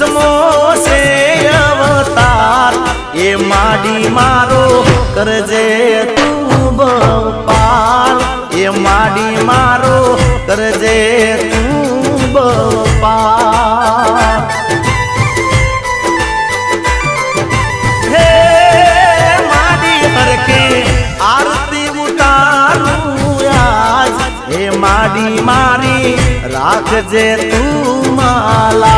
दसमो से अवतार ये माडी मारो करजे तू पार ये माडी मारो करजे तू पार। हे माडी हर के आरती उतारू आज हे माडी मारी राखजे तू माला।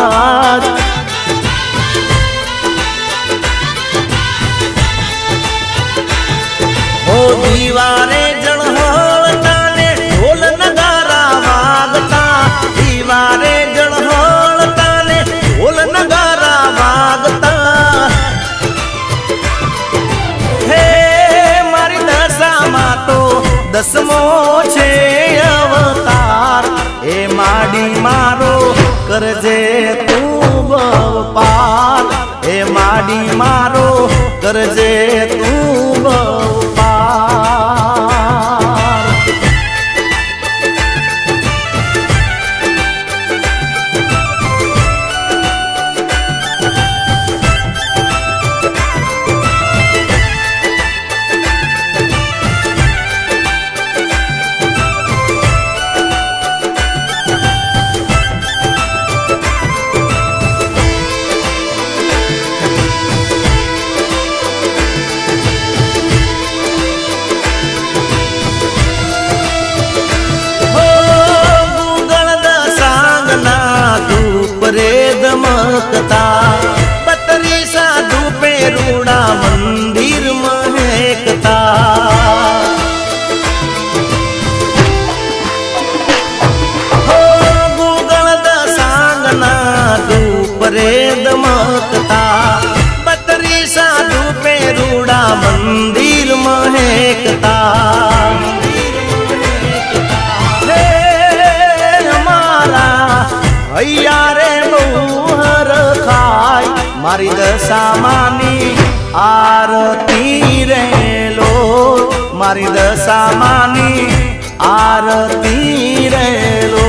ओ दीवारे जड़हलता ने ढोल नगारा वागता, दीवारे जड़हलता ने ढोल नगारा वागता। हे मारी दशा मा तो दसमो छे अवतार हे माडी मारो करजे तू पार हे माडी मारो करजे तू दमकता बतरी साधु पे रूड़ा मंदिर महकता। हो गूगल दसांगना धूप रे दमकता बतरी साधु पे रूड़ा मंदिर महकता। भैया रे मोहर खाय मारी दशा मानी आरती रे लो मारी दशा मानी आरती रे लो।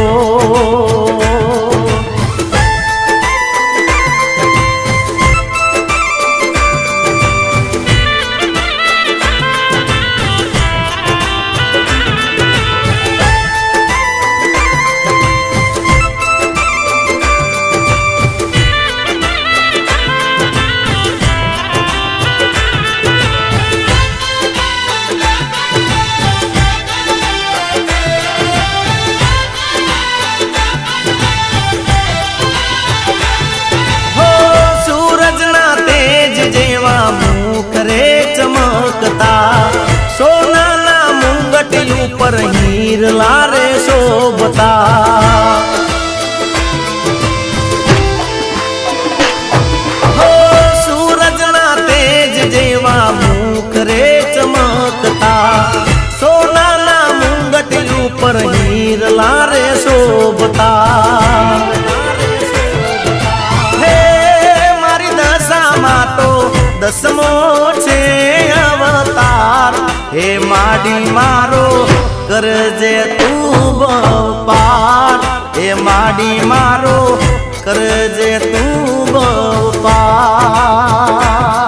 चमकता सोना ना मुंगट ऊपर हीर लारे शोभता। हो सूरज ना तेज जेवा मुख रे चमकता सोना ना मुंगट ऊपर हीर लारे शोभता। हे मारी दशा मा तो दसमो छे अवतार हे माडी मारो करजे तू पार हे माडी मारो करजे तू पार।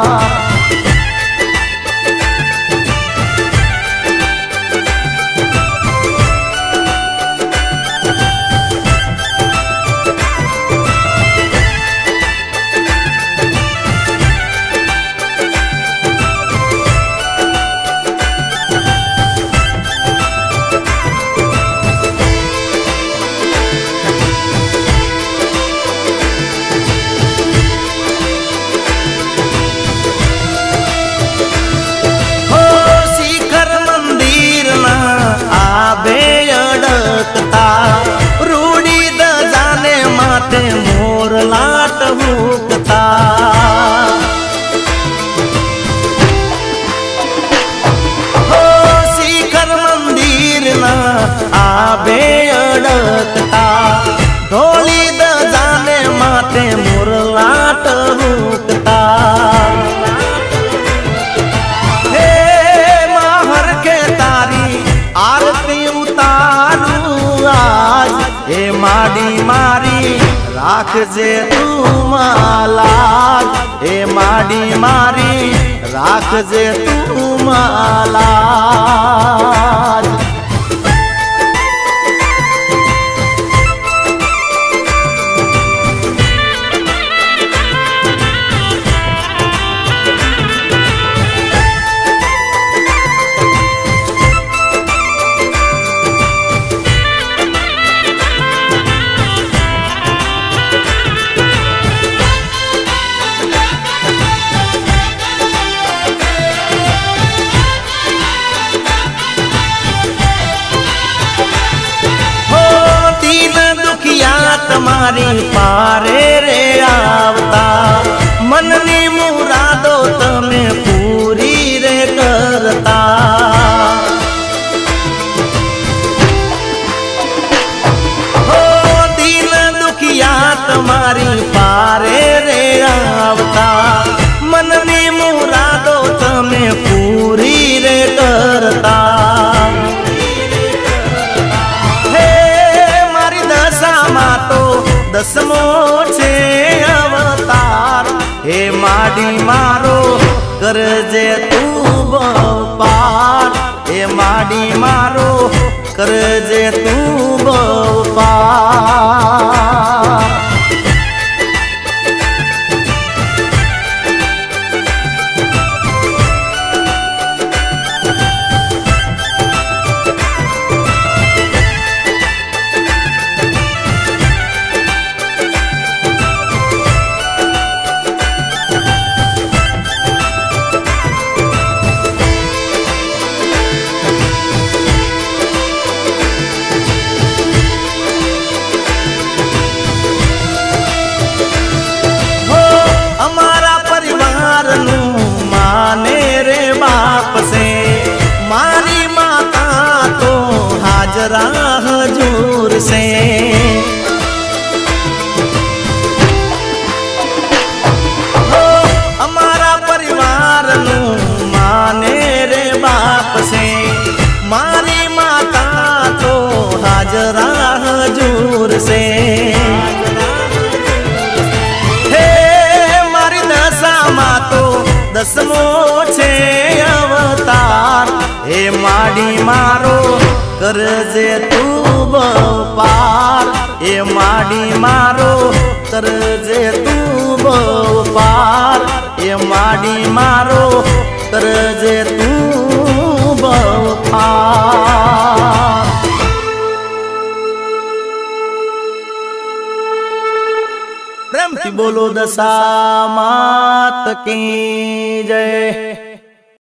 रूड़ी द जाने माथे मोर लाट हुकता। हो शिखर मंदिर ना आबे अड़कता ढोली द जाने माथे मोर लाट हुकता। हे माहर के तारी आरती उतारू आज हे माडी मारी રાખજે તું માલા એ માડી મારી રાખજે તું માલા તમારી પારે રે આવતા મનની મુરાદો તમે પૂરી રે કરતા હો દિલ દુખિયા તમારી પારે રે આવતા મનની મુરાદો તમે પૂરી રે કરતા દસમો છે અવતાર હે માડી મારો કરજે તું પાર હે માડી મારો કરજે તું પાર मारी माता तो हाजरा हजूर से हो हमारा परिवार नु माने रे बाप से मारी माता तो हाजरा हजूर से हे मारी दशा मा तो दसमो छे अवतार हे माडी मारो करजे तू पार हे माडी मारो करजे तू पार हे माडी मारो करजे तू पार प्रेम की बोलो दशा मात की जय।